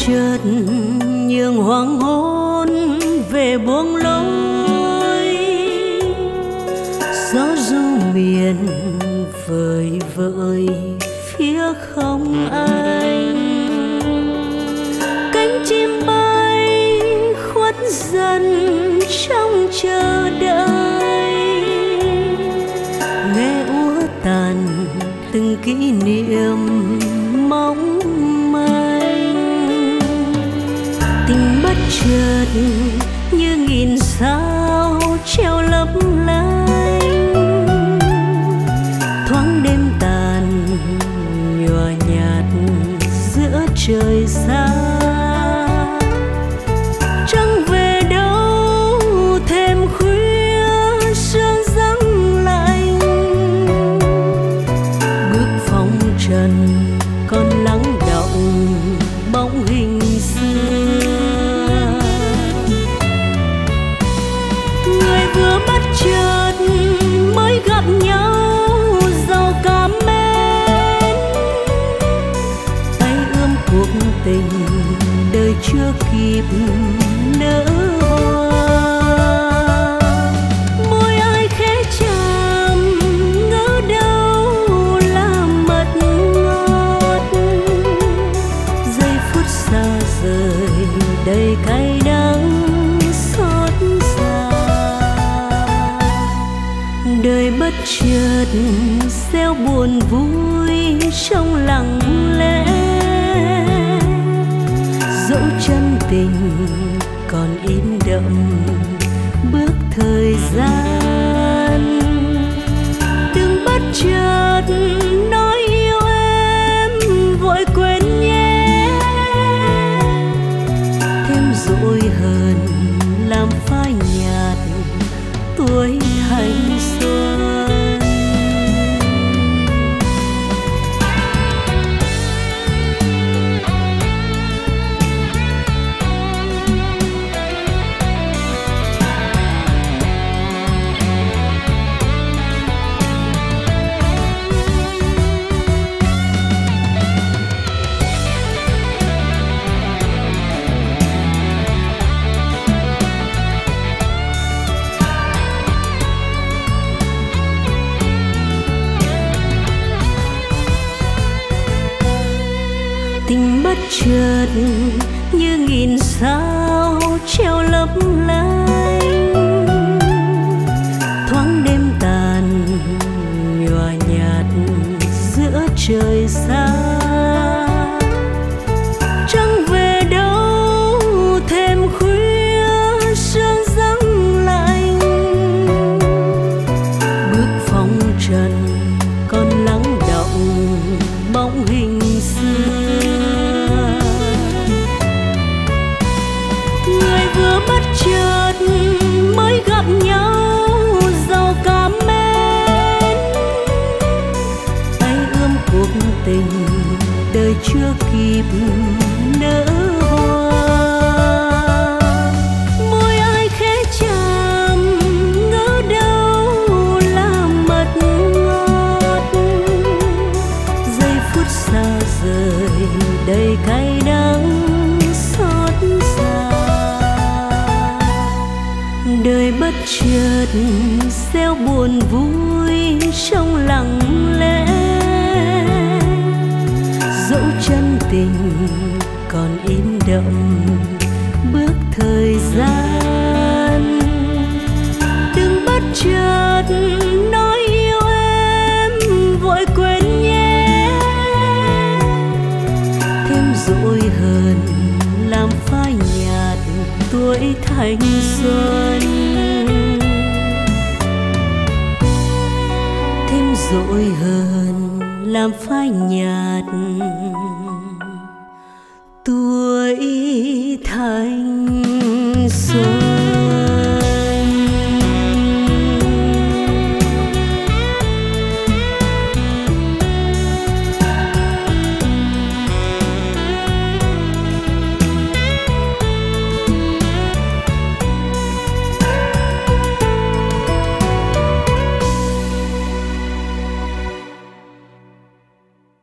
chợt nhường hoàng hôn về buông lối, gió ru miền vời vợi phía không anh. Cánh chim bay khuất dần trong chờ đợi, nghe úa tàn từng kỷ niệm mong manh. Tình bất chợt như nghìn sao treo lấp lánh, thoáng đêm tàn nhòa nhạt giữa trời xa. Trăng về đâu thêm khuya sương giăng lạnh, bước phong trần còn lắng động bóng hình xưa. Người vừa bất chợt mới gặp nhau giàu cảm mến, tay ươm cuộc tình đời chưa kịp nở hoa. Môi ai khẽ chạm ngỡ đâu là mật ngọt, giây phút xa rời đầy cay đắng xót xa. Đời bất chợt gieo buồn vui trong lặng lẽ, dẫu chân tình còn in đậm bước thời gian. Đừng bất chợt nói yêu em vội quên nhé, thêm dỗi hơn làm phai nhạt tuổi thanh xuân. Tình bất chợt như nghìn sao treo lấp lánh, thoáng đêm tàn nhòa nhạt giữa trời xa. Trăng về đâu thêm khuya sương giăng lạnh, bước phong trần còn lắng động bóng hình xưa. Vừa bất chợt mới gặp nhau giàu cảm mến, tay ươm cuộc tình đời chưa kịp nở hoa. Môi ai khẽ chạm ngỡ đâu là mật ngọt, giây phút xa rời đầy cay đắng xót xa. Đời bất chợt gieo buồn vui trong lặng lẽ, dẫu chân tình còn in đậm bước thời gian. Đừng bất chợt nói yêu em vội quên nhé, thêm dỗi hơn làm phai nhạt tuổi thanh xuân. Thêm dỗi hơn làm phai nhạt tuổi thanh xuân.